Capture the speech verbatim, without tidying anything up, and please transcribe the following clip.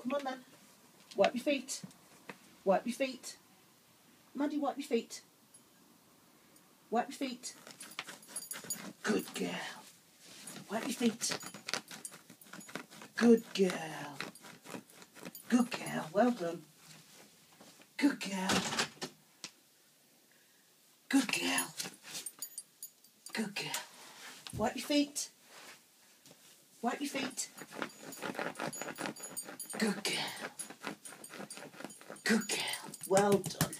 Come on then. Wipe your feet. Wipe your feet. Maddie, wipe your feet. Wipe your feet. Good girl. Wipe your feet. Good girl. Good girl. Well done. Good girl. Good girl. Good girl. Wipe your feet. Wipe your feet. Good girl. Good girl. Well done.